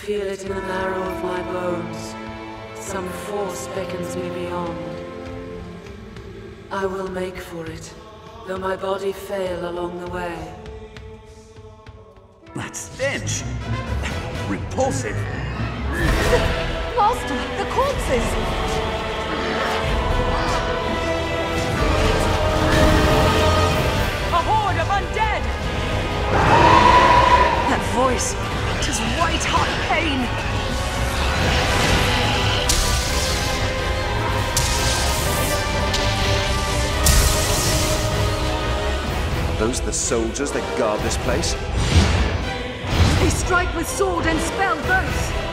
feel it in the marrow of my bones. Some force beckons me beyond. I will make for it, though my body fail along the way. That stench! Repulsive! Master, the corpses! A horde of undead! That voice, it is white-hot pain! Are those the soldiers that guard this place? They strike with sword and spell both!